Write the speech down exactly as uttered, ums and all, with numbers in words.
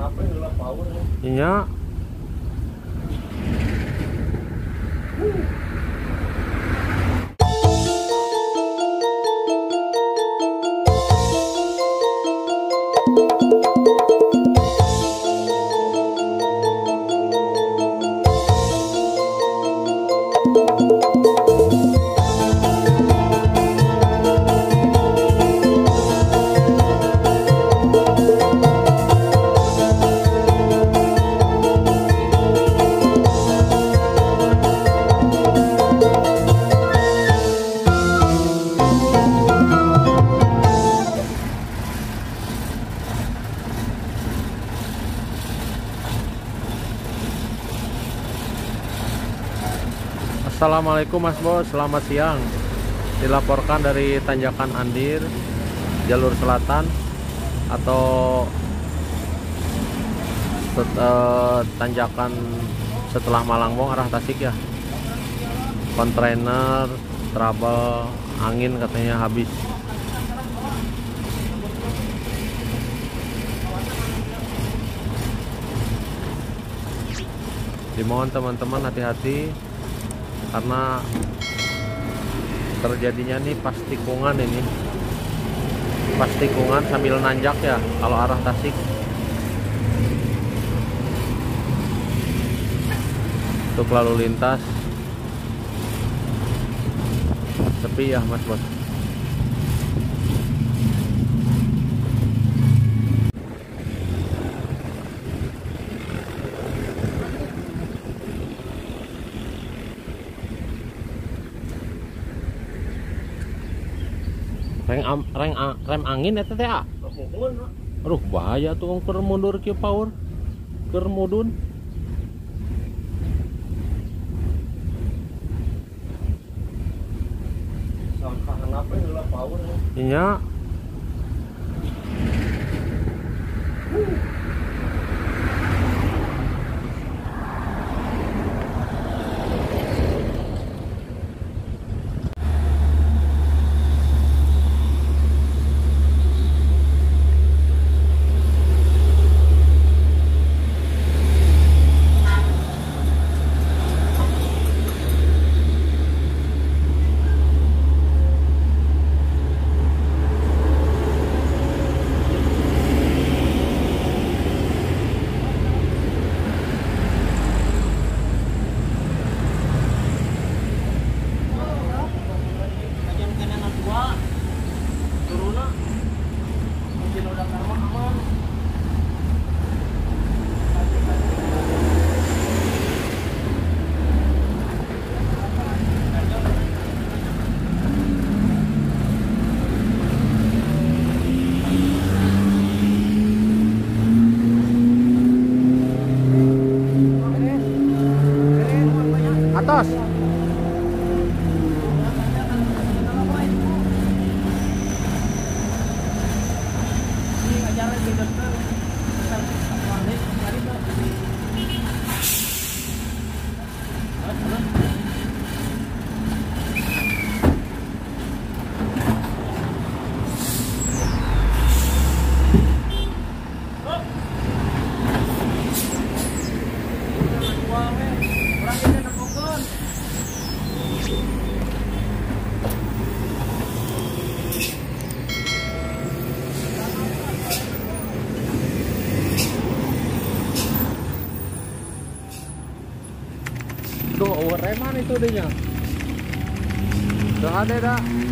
Iya. Assalamualaikum Mas Bos, selamat siang. Dilaporkan dari Tanjakan Andir, jalur selatan atau set, uh, tanjakan setelah Malangbong arah Tasik ya. Kontainer trouble, angin katanya habis. Dimohon teman-teman hati-hati karena terjadinya nih pas tikungan ini, pas tikungan sambil nanjak ya kalau arah Tasik. Untuk lalu lintas sepi ya Mas Bos. Rem, rem, rem angin eta teh. Aduh bahaya tuh keur mundur kieu power. Keur mudun. Iya. Atas. Tuh, reman itu dehnya. Tuh ada dah.